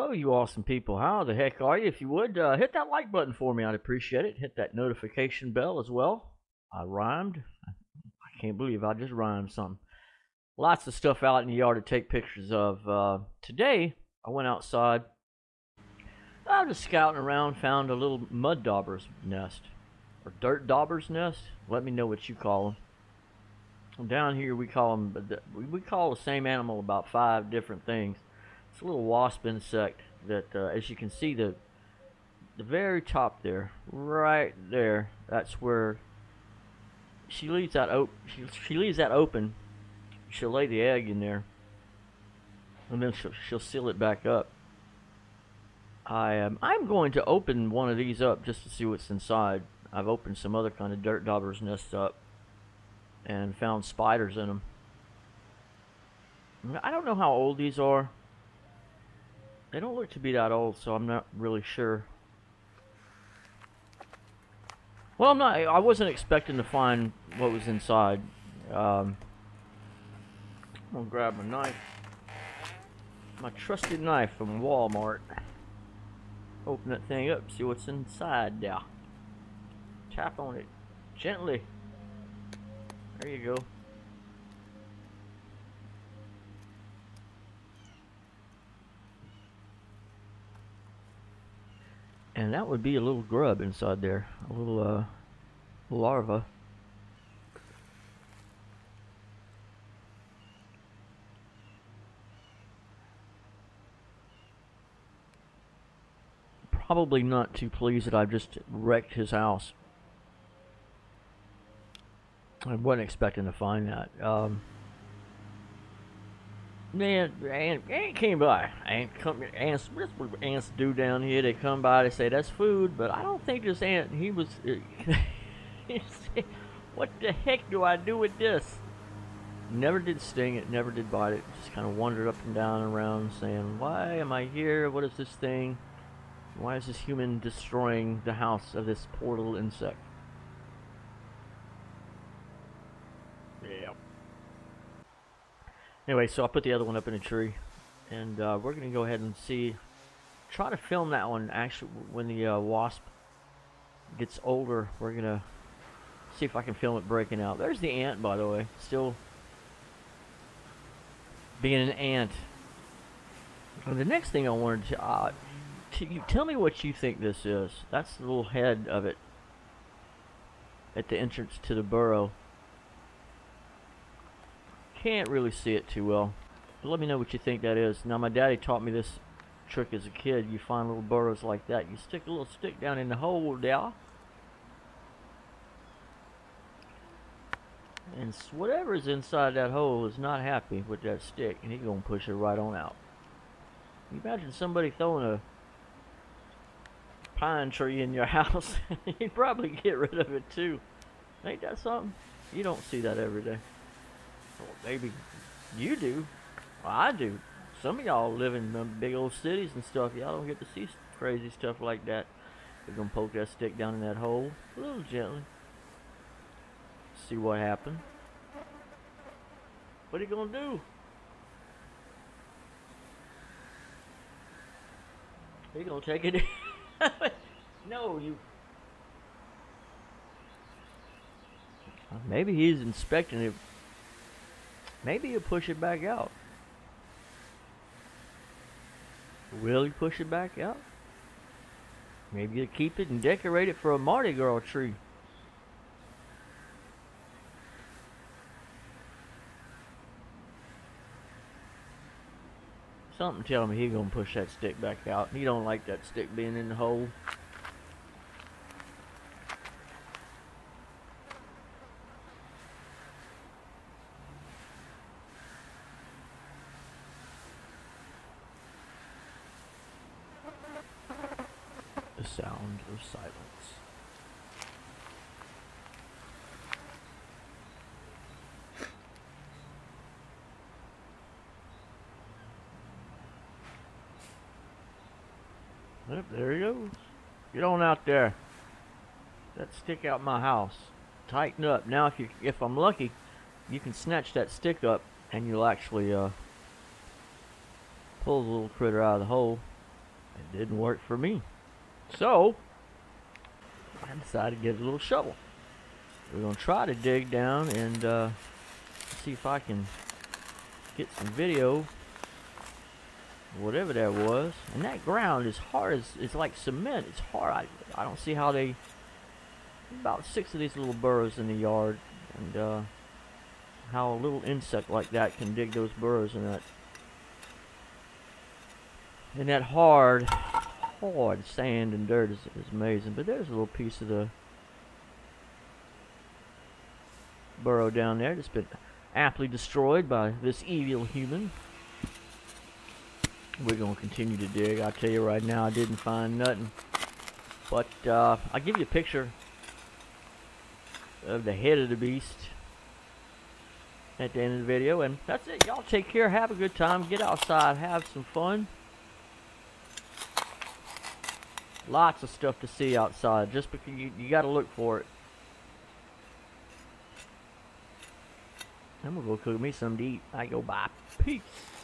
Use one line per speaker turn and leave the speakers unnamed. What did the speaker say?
Hello, you awesome people. How the heck are you? If you would, hit that like button for me. I'd appreciate it. Hit that notification bell as well. I rhymed. I can't believe I just rhymed something. Lots of stuff out in the yard to take pictures of. Today, I went outside. I was just scouting around, found a little mud dauber's nest. Or dirt dauber's nest. Let me know what you call them. Down here, we call the same animal about 5 different things. It's a little wasp insect that, as you can see, the very top there, right there, that's where she leaves that she leaves that open. She'll lay the egg in there, and then she'll seal it back up. I'm going to open one of these up just to see what's inside. I've opened some other kind of dirt dauber's nests up and found spiders in them. I don't know how old these are. They don't look to be that old, so I'm not really sure. Well, I wasn't expecting to find what was inside. I'm gonna grab my knife, my trusted knife from Walmart. Open that thing up, see what's inside there. Tap on it gently. There you go. And that would be a little grub inside there, a little larva. Probably not too pleased that I've just wrecked his house. I wasn't expecting to find that. Man, ant came by. Ants do down here. They come by. They say that's food, but I don't think this ant. He was. He said, "What the heck do I do with this?" Never did sting it. Never did bite it. Just kind of wandered up and down and around, saying, "Why am I here? What is this thing? Why is this human destroying the house of this poor little insect?" Yeah. Anyway, so I put the other one up in a tree, and we're going to go ahead and try to film that one actually when the wasp gets older. We're going to see if I can film it breaking out. There's the ant, by the way, still being an ant. And the next thing I wanted to tell me what you think this is. That's the little head of it at the entrance to the burrow. Can't really see it too well, but let me know what you think that is. Now, my daddy taught me this trick as a kid. You find little burrows like that, you stick a little stick down in the hole there, and whatever's inside that hole is not happy with that stick, and he's gonna push it right on out. You imagine somebody throwing a pine tree in your house, you'd probably get rid of it too. Ain't that something? You don't see that every day. Well, maybe you do. Well, I do. Some of y'all live in big old cities and stuff. Y'all don't get to see crazy stuff like that. We're gonna poke that stick down in that hole a little gently. See what happens. What are you gonna do? Are you gonna take it? No, you. Maybe he's inspecting it. Maybe he'll push it back out. Will he push it back out? Maybe he'll keep it and decorate it for a Mardi Gras tree. Something telling me he's gonna push that stick back out. He don't like that stick being in the hole. The sound of silence. Yep, there he goes. Get on out there. That stick out my house. Tighten up. Now, if I'm lucky, you can snatch that stick up, and you'll actually pull the little critter out of the hole. It didn't work for me. So I decided to get a little shovel. We're going to try to dig down and see if I can get some video, whatever that was. And that ground is hard as, it's like cement. It's hard. I don't see how they, about 6 of these little burrows in the yard, and how a little insect like that can dig those burrows in that hard sand and dirt is amazing. But there's a little piece of the burrow down there that's been aptly destroyed by this evil human. We're going to continue to dig. I'll tell you right now, I didn't find nothing. But I'll give you a picture of the head of the beast at the end of the video. And that's it. Y'all take care. Have a good time. Get outside. Have some fun. Lots of stuff to see outside. Just because you got to look for it. I'm going to go cook me something to eat. I go bye. Peace.